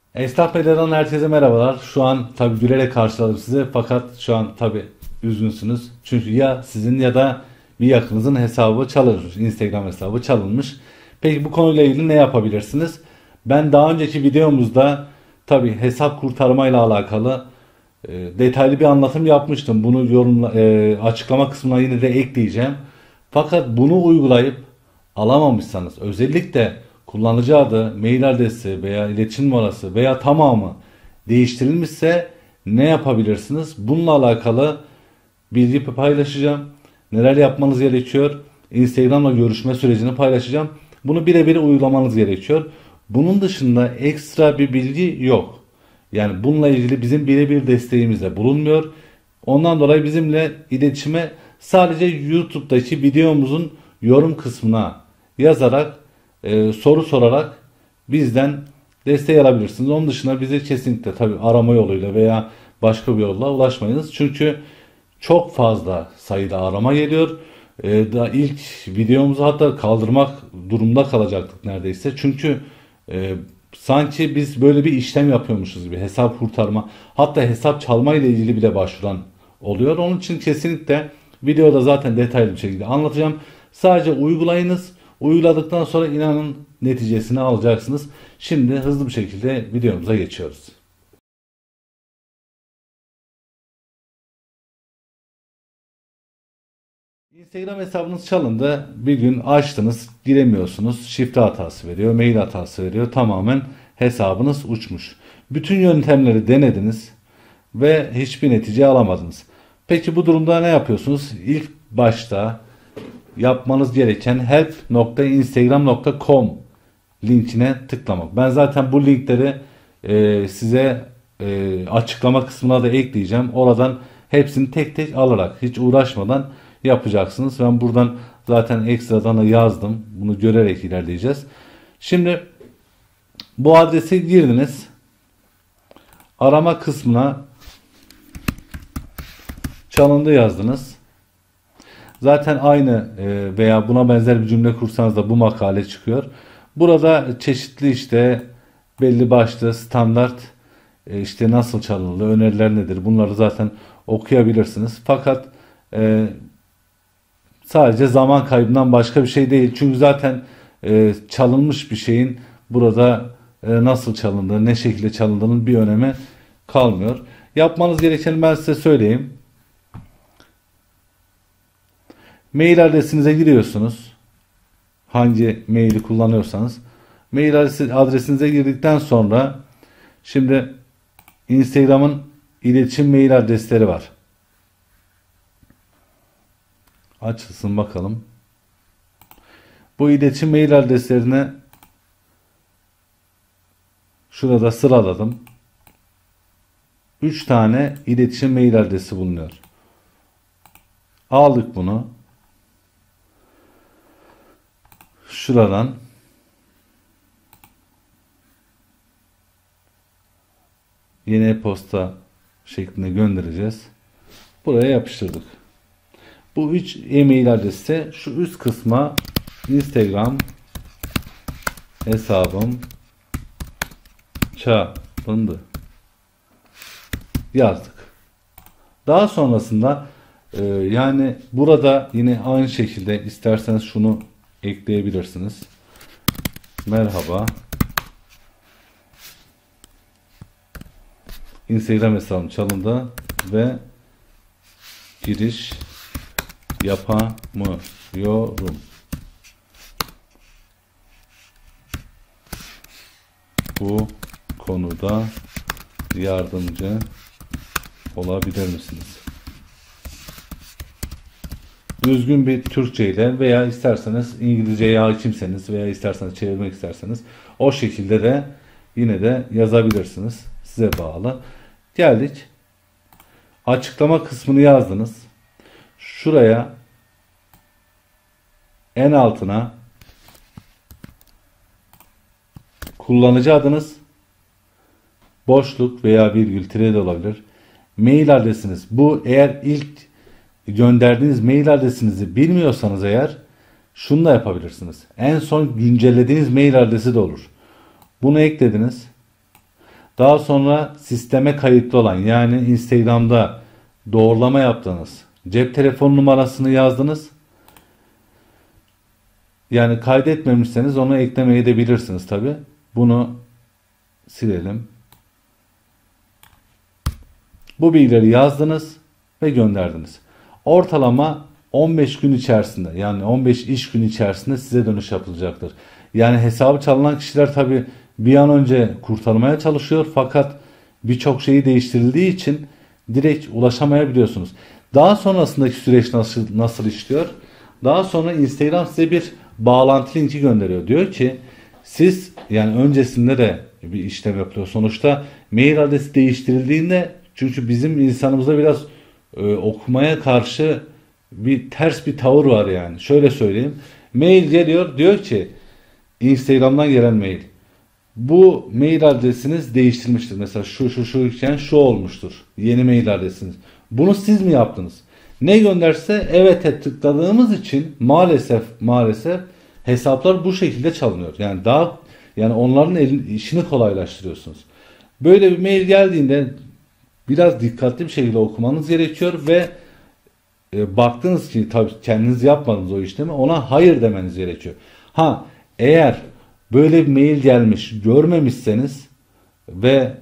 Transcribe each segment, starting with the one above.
Esnaf Medya'dan herkese merhabalar. Şu an tabi gülerek karşıladım sizi fakat şu an tabi üzgünsünüz. Çünkü ya sizin ya da bir yakınızın hesabı çalınmış. Instagram hesabı çalınmış. Peki bu konuyla ilgili ne yapabilirsiniz? Ben daha önceki videomuzda tabi hesap kurtarmayla alakalı detaylı bir anlatım yapmıştım. Bunu açıklama kısmına yine de ekleyeceğim. Fakat bunu uygulayıp alamamışsanız, özellikle kullanıcı adı, mail adresi veya iletişim numarası veya tamamı değiştirilmişse ne yapabilirsiniz? Bununla alakalı bilgi paylaşacağım. Neler yapmanız gerekiyor? Instagram'la görüşme sürecini paylaşacağım. Bunu birebir uygulamanız gerekiyor. Bunun dışında ekstra bir bilgi yok. Yani bununla ilgili bizim birebir desteğimiz de bulunmuyor. Ondan dolayı bizimle iletişime sadece YouTube'daki videomuzun yorum kısmına yazarak, soru sorarak bizden desteği alabilirsiniz. Onun dışında bize kesinlikle tabi arama yoluyla veya başka bir yolla ulaşmayınız. Çünkü çok fazla sayıda arama geliyor. Daha ilk videomuzu hatta kaldırmak durumunda kalacaktık neredeyse. Çünkü sanki biz böyle bir işlem yapıyormuşuz gibi, hesap kurtarma hatta hesap çalma ile ilgili bile başvuran oluyor. Onun için kesinlikle videoda zaten detaylı bir şekilde anlatacağım. Sadece uygulayınız. Uyguladıktan sonra inanın neticesini alacaksınız. Şimdi hızlı bir şekilde videomuza geçiyoruz. Instagram hesabınız çalındı. Bir gün açtınız, giremiyorsunuz. Şifre hatası veriyor, mail hatası veriyor. Tamamen hesabınız uçmuş. Bütün yöntemleri denediniz ve hiçbir netice alamadınız. Peki bu durumda ne yapıyorsunuz? İlk başta yapmanız gereken help.instagram.com linkine tıklamak. Ben zaten bu linkleri size açıklama kısmına da ekleyeceğim. Oradan hepsini tek tek alarak, hiç uğraşmadan yapacaksınız. Ben buradan zaten ekstradan da yazdım. Bunu görerek ilerleyeceğiz. Şimdi bu adrese girdiniz. Arama kısmına çalındı yazdınız. Zaten aynı veya buna benzer bir cümle kursanız da bu makale çıkıyor. Burada çeşitli işte belli başlı standart işte nasıl çalınır, öneriler nedir, bunları zaten okuyabilirsiniz. Fakat sadece zaman kaybından başka bir şey değil. Çünkü zaten çalınmış bir şeyin burada nasıl çalındığı, ne şekilde çalındığının bir önemi kalmıyor. Yapmanız gerekeni ben size söyleyeyim. Mail adresinize giriyorsunuz. Hangi maili kullanıyorsanız. Mail adresinize girdikten sonra şimdi Instagram'ın iletişim mail adresleri var. Açılsın bakalım. Bu iletişim mail adreslerine şurada sıraladım. 3 tane iletişim mail adresi bulunuyor. Aldık bunu. Şuradan yeni e-posta şeklinde göndereceğiz. Buraya yapıştırdık. Bu 3 e-mail adresi şu üst kısma Instagram hesabım çalındı yazdık. Daha sonrasında yani burada yine aynı şekilde isterseniz şunu ekleyebilirsiniz. Merhaba. Instagram hesabım çalındı ve giriş yapamıyorum. Bu konuda yardımcı olabilir misiniz? Düzgün bir Türkçe ile veya isterseniz İngilizceye hakimseniz veya isterseniz çevirmek isterseniz o şekilde de yine de yazabilirsiniz. Size bağlı. Geldik. Açıklama kısmını yazdınız. Şuraya en altına kullanıcı adınız, boşluk veya virgül tire de olabilir. Mail adresiniz. Bu eğer ilk gönderdiğiniz mail adresinizi bilmiyorsanız eğer şunu da yapabilirsiniz. En son güncellediğiniz mail adresi de olur. Bunu eklediniz. Daha sonra sisteme kayıtlı olan, yani Instagram'da doğrulama yaptınız. Cep telefon numarasını yazdınız. Yani kaydetmemişseniz onu eklemeye de bilirsiniz tabi. Bunu silelim. Bu bilgileri yazdınız ve gönderdiniz. Ortalama 15 gün içerisinde, yani 15 iş günü içerisinde size dönüş yapılacaktır. Yani hesabı çalınan kişiler tabi bir an önce kurtarmaya çalışıyor, fakat birçok şeyi değiştirildiği için direkt ulaşamayabiliyorsunuz. Daha sonrasındaki süreç nasıl işliyor? Daha sonra Instagram size bir bağlantı linki gönderiyor. Diyor ki siz, yani öncesinde de bir işlem yapılıyor. Sonuçta mail adresi değiştirildiğinde, çünkü bizim insanımızda biraz okumaya karşı bir ters bir tavır var yani. Şöyle söyleyeyim. Mail geliyor, diyor ki Instagram'dan gelen mail. Bu mail adresiniz değiştirilmiştir. Mesela şu iken şu olmuştur. Yeni mail adresiniz. Bunu siz mi yaptınız? Ne gönderse evet'e tıkladığımız için maalesef hesaplar bu şekilde çalınıyor. Yani onların işini kolaylaştırıyorsunuz. Böyle bir mail geldiğinde biraz dikkatli bir şekilde okumanız gerekiyor ve baktınız ki tabii kendiniz yapmadınız o işlemi, ona hayır demeniz gerekiyor. Eğer böyle bir mail gelmiş görmemişseniz ve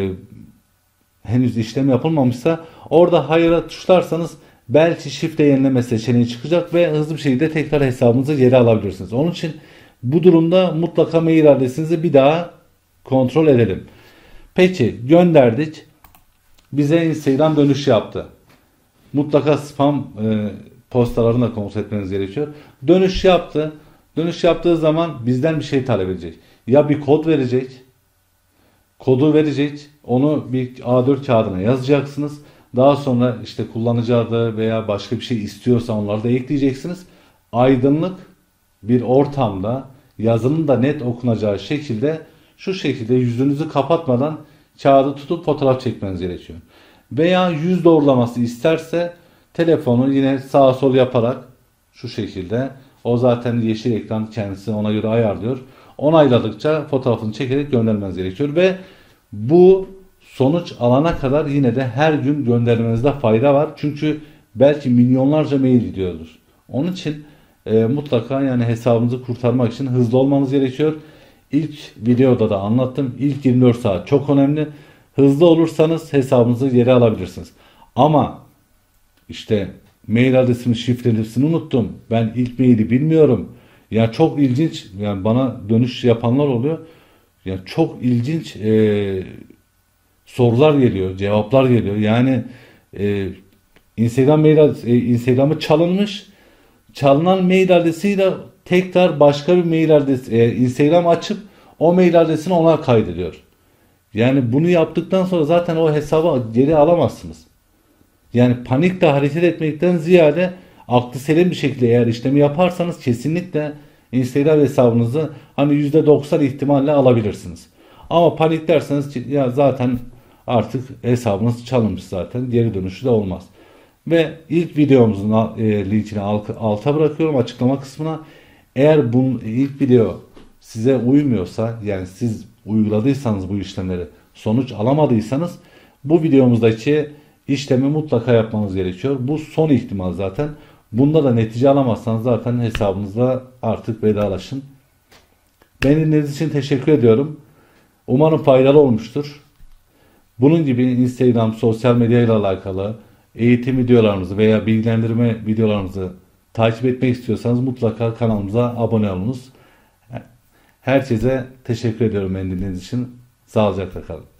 henüz işlem yapılmamışsa orada hayır'a tuşlarsanız belki şifre yenileme seçeneği çıkacak ve hızlı bir şekilde tekrar hesabınızı geri alabilirsiniz. Onun için bu durumda mutlaka mail adresinizi bir daha kontrol edelim. Peki gönderdik. Bize Instagram dönüş yaptı. Mutlaka spam postalarını da kontrol etmeniz gerekiyor. Dönüş yaptı. Dönüş yaptığı zaman bizden bir şey talep edecek. Ya bir kod verecek. Kodu verecek. Onu bir A4 kağıdına yazacaksınız. Daha sonra işte kullanıcı adı veya başka bir şey istiyorsa onları da ekleyeceksiniz. Aydınlık bir ortamda yazının da net okunacağı şekilde, şu şekilde yüzünüzü kapatmadan kağıdı tutup fotoğraf çekmeniz gerekiyor. Veya yüz doğrulaması isterse telefonu yine sağa sol yaparak şu şekilde, o zaten yeşil ekran kendisi ona göre ayarlıyor. Onayladıkça fotoğrafını çekerek göndermeniz gerekiyor ve bu sonuç alana kadar yine de her gün göndermenizde fayda var. Çünkü belki milyonlarca mail gidiyordur. Onun için mutlaka yani hesabınızı kurtarmak için hızlı olmanız gerekiyor. İlk videoda da anlattım. İlk 24 saat çok önemli. Hızlı olursanız hesabınızı geri alabilirsiniz. Ama işte mail adresimi, şifresini unuttum. Ben ilk maili bilmiyorum. Yani çok ilginç, yani bana dönüş yapanlar oluyor. Yani çok ilginç sorular geliyor, cevaplar geliyor. Yani Instagram mail adresi, Instagram'ı çalınmış. Çalınan mail adresiyle tekrar başka bir mail adresi, Instagram açıp o mail adresini ona kaydediyor. Yani bunu yaptıktan sonra zaten o hesabı geri alamazsınız. Yani panikle hareket etmekten ziyade aklı selim bir şekilde eğer işlemi yaparsanız kesinlikle Instagram hesabınızı hani %90 ihtimalle alabilirsiniz. Ama panik derseniz ya zaten artık hesabınız çalınmış, zaten geri dönüşü de olmaz. Ve ilk videomuzun linkini alta bırakıyorum, açıklama kısmına. Eğer bu ilk video size uymuyorsa, yani siz uyguladıysanız bu işlemleri, sonuç alamadıysanız bu videomuzdaki işlemi mutlaka yapmanız gerekiyor. Bu son ihtimal zaten. Bunda da netice alamazsanız zaten hesabınızla artık vedalaşın. Beni dinlediğiniz için teşekkür ediyorum. Umarım faydalı olmuştur. Bunun gibi Instagram, sosyal medya ile alakalı eğitim videolarımızı veya bilgilendirme videolarımızı takip etmek istiyorsanız mutlaka kanalımıza abone olunuz. Herkese teşekkür ediyorum beni dinlediğiniz için. Sağlıcakla kalın.